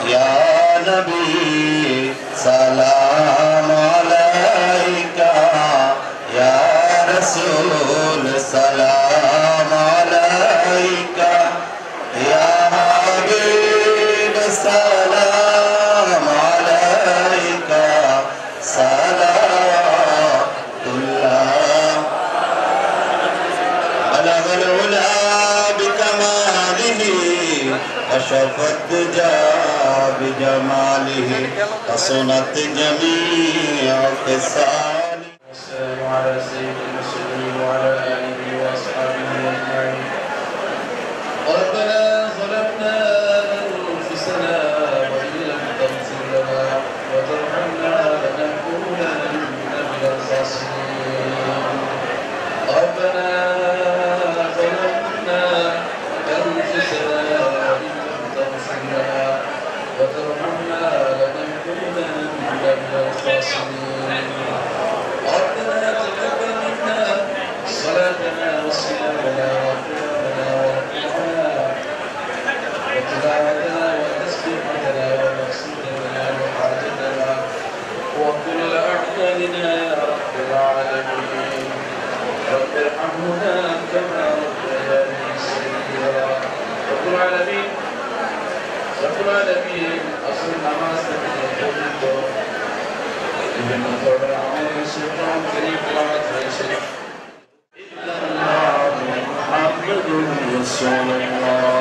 या नबी सलाम अलैका या रसूल सलाम अलैका या हबीब सलाम अलैका सलातुल्लाह बलगल उला बिकमालिही अशरफ दुजा बिजमालिही हसनत जमीअ ख़िसालिही वस्सलामु अला सय्यिदिल मुरसलीन व अला आलिहि व अस्हाबिहि अजमईन रब्बना ज़लमना अनफुसना व इन लम तग़फिर लना व तरहमना लनकूनन्ना मिनल ख़ासिरीन रब्बना ظلمنا أنفسنا وإن لم تغفر لنا وترحمنا لنكونن من الخاسرين ربنا تقبل منا صلاتنا وصيامنا وقيامنا وركوعنا وتلاوتنا وتسبيحتنا ومقصودنا وحاجتنا وكل أعمالنا يا رب العالمين رب ارحمنا كما ربياني صغيرا رب العالمين أصل نماز تقول إن فرض العمل سلطان كريم قرات ليس إلا الله محمد رسول الله